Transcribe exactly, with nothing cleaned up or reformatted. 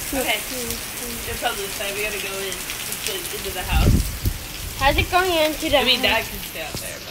Okay. It's on this side. We gotta go in into, into the house. How's it going into the I mean, house? Dad can stay out there.